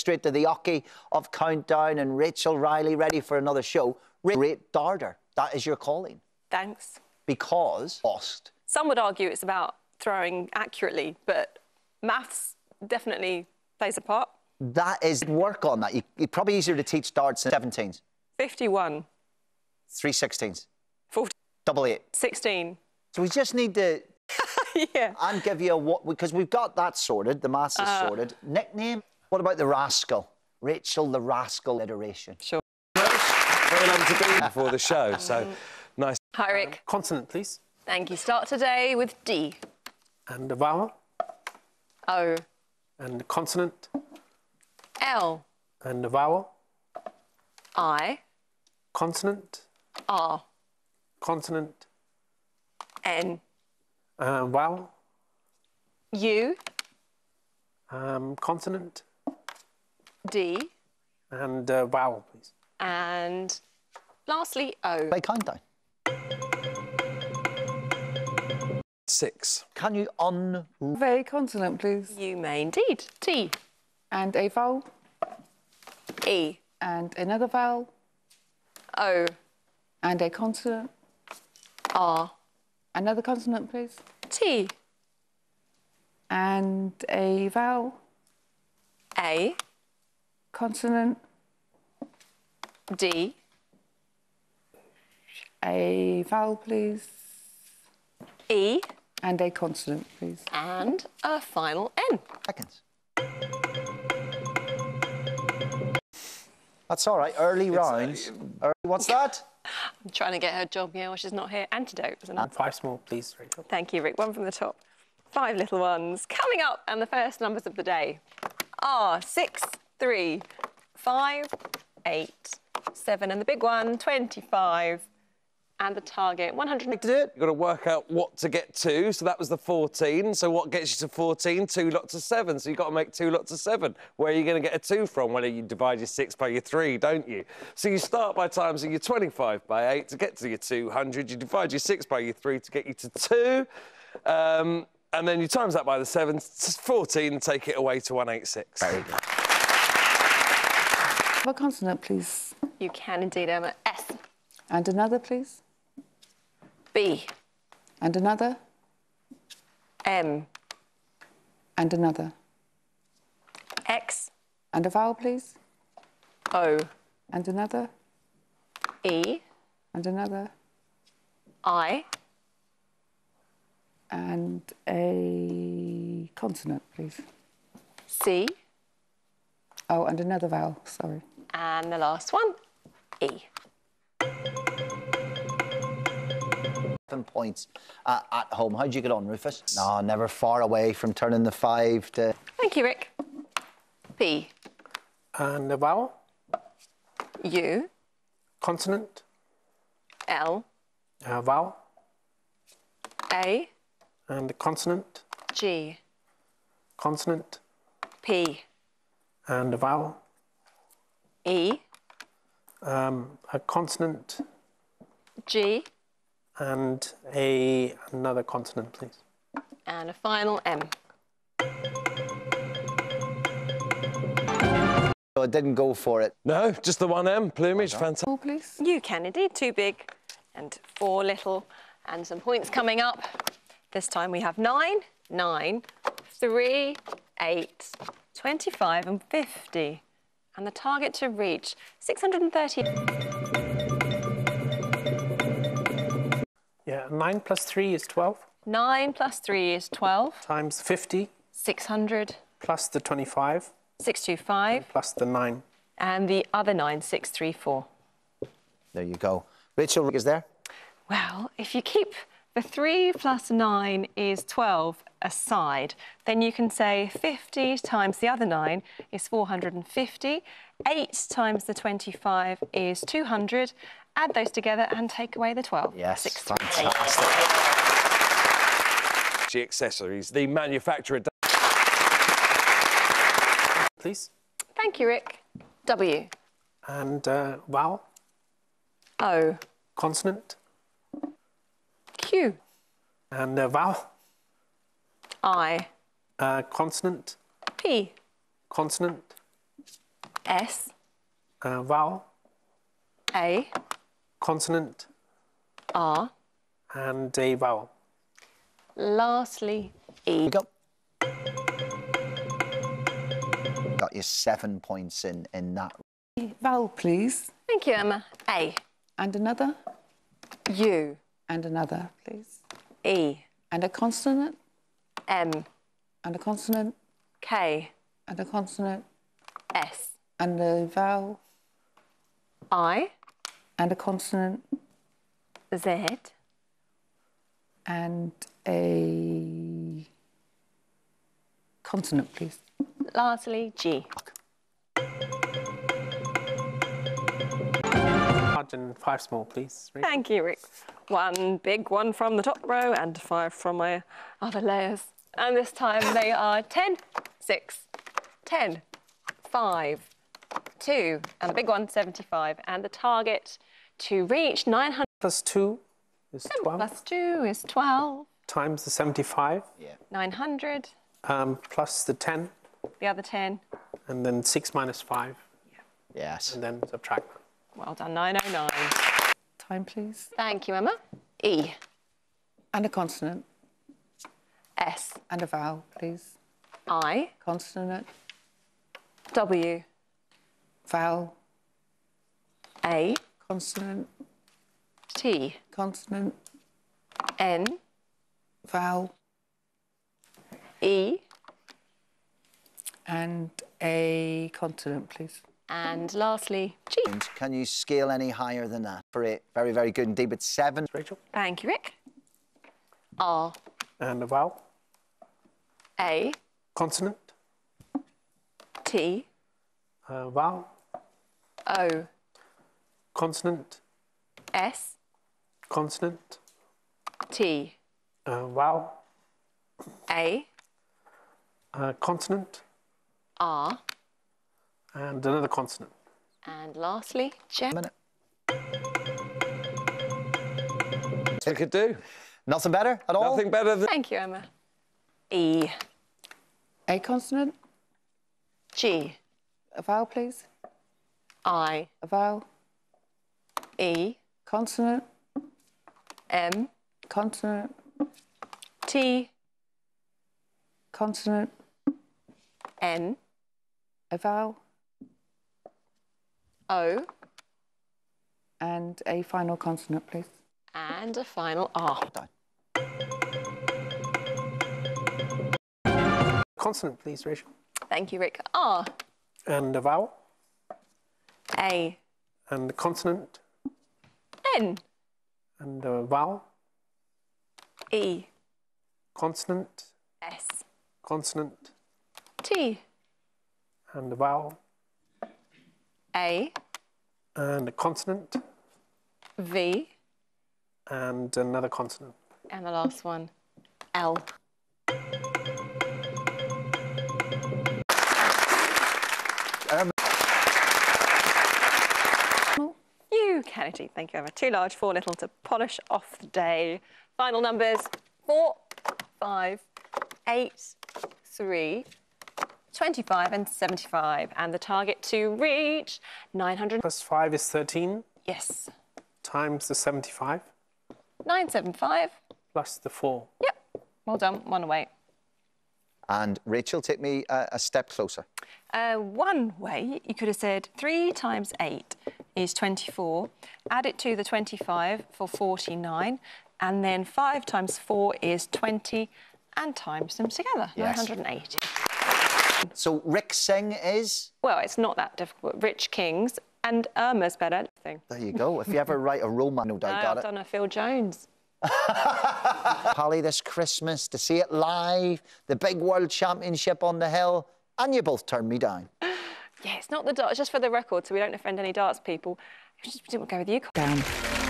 straight to the Ocky of Countdown, and Rachel Riley, ready for another show. Great darter. That is your calling. Thanks. Because lost. Some would argue it's about throwing accurately, but maths definitely plays a part. That is work on that. It's probably easier to teach darts in 17s. 51. 3 16s. 40. Double 8. 16. So we just need to... Yeah. And give you a what, because we've got that sorted, the maths is sorted. Nickname? What about the Rascal? Rachel the Rascal iteration. Sure. Very lovely to be here before the show, so nice. Hi, Rick. Consonant, please. Thank you. Start today with D. And a vowel. O. And a consonant. L. And a vowel. I. Consonant. R. Consonant. N. Vowel. U. Consonant. D. And vowel, please. And lastly, O. By Countdown. 6. Can you Very consonant, please. You may indeed. T. And a vowel. E. And another vowel. O. And a consonant. R. Another consonant, please. T. And a vowel. A. Consonant. D. A vowel, please. E. And a consonant, please. And a final N. seconds? That's all right. Early rounds. What's that? I'm trying to get her job here while she's not here. Antidote, isn't it? 5 small, please, Rachel. Thank you, Rick. One from the top. 5 little ones. Coming up, and the first numbers of the day are 6, 3, 5, 8, 7, and the big one, 25. And the target, 100. To do it? You've got to work out what to get to, so that was the 14. So what gets you to 14? 2 lots of 7. So you've got to make 2 lots of 7. Where are you going to get a 2 from? Well, you divide your 6 by your 3, don't you? So you start by timesing your 25 by 8 to get to your 200. You divide your 6 by your 3 to get you to 2. And then you times that by the 7, 14, and take it away to 186. Very good. Have a consonant, please. You can indeed, Emma. S. And another, please. B. And another. M. And another. X. And a vowel, please. O. And another. E. And another. I. And a consonant, please. C. Oh, and another vowel, sorry. And the last one, E. 7 points at home. How'd you get on, Rufus? No, never far away from turning the 5 to... Thank you, Rick. P. And a vowel. U. Consonant. L. Vowel. A. And a consonant. G. Consonant. P. And a vowel. E. A consonant. G. And another consonant, please. And a final M. So I didn't go for it. No, just the 1M. Plumage, fantastic. Oh, please. You can indeed. 2 big and 4 little. And some points coming up. This time we have 9, 9, 3, 8, 25 and 50. And the target to reach, 630. Yeah, 9 plus 3 is 12. 9 plus 3 is 12. Times 50. 600. Plus the 25. 625. Plus the 9. And the other 9, 634. There you go. Rachel is there? Well, if you keep the 3 plus 9 is 12 aside, then you can say 50 times the other 9 is 450. 8 times the 25 is 200. Add those together and take away the 12. Yes, 638. fantastic. Accessories, the manufacturer. Please. Thank you, Rick. W. And vowel. O. Consonant. Q. And vowel. I. Consonant. P. Consonant. S, vowel, A, consonant, R, and a vowel. lastly, E. Here we go. Got you 7 points in that. Vowel, please. Thank you, Emma. A, And another. U, And another, please. E, And a consonant. M, And a consonant. K, And a consonant. S, And a vowel. I, And a consonant. Z, And a consonant, please. lastly, G. Large and 5 small, please. Rachel. Thank you, Rick. 1 big one from the top row and 5 from my other layers. And this time they are 10, 6, 10, 5, 2, and the big one, 75. And the target to reach 900 Plus 2 is 12 plus 2 is 12. times the 75, 900, plus the 10, the other 10. and then 6 minus 5, Yes. and then subtract. Well done, 909. Time, please. Thank you, Emma. E, And a consonant. S, And a vowel, please. I, Consonant. W, Vowel. A, Consonant. T, Consonant. N, Vowel. E, And a consonant, please. and lastly, G. Can you scale any higher than that? Great. Very, very good indeed. But 7. Rachel. Thank you, Rick. R, And a vowel, A, consonant, T, vowel, O, consonant, S, consonant, T, vowel, A, consonant, R, and another consonant. and lastly, J. Minute. We could do. Nothing better at all? Nothing better than... Thank you, Emma. E, A consonant. G, A vowel, please. I, A vowel. E, Consonant. M, Consonant. T, Consonant. N, A vowel. O, And a final consonant, please. and a final R. Done. Consonant, please, Rachel. Thank you, Rick. R, And a vowel, A, and a consonant, N, and a vowel, E, consonant, S, consonant, T, and a vowel, A, and a consonant, V, and another consonant. and the last one, L. You can achieve. Thank you, Emma. 2 large, 4 little to polish off the day. Final numbers, 4, 5, 8, 3, 25 and 75. And the target to reach 900. Plus 5 is 13, Yes. times the 75, 975. plus the 4. Yep. Well done. 1 away. And Rachel, take me a step closer. One way, you could have said 3 times 8 is 24. Add it to the 25 for 49. And then 5 times 4 is 20. And times them together, Yes. 980. So Rick Singh is... Well, it's not that difficult. Rich Kings and Irma's better thing. There you go. If you ever write a romance, no doubt got I've it. done a Phil Jones. Holly this Christmas to see it live, the big World Championship on the hill, and you both turned me down. Yeah, it's not the darts, just for the record, so we don't offend any darts people. We just didn't go with you. Down.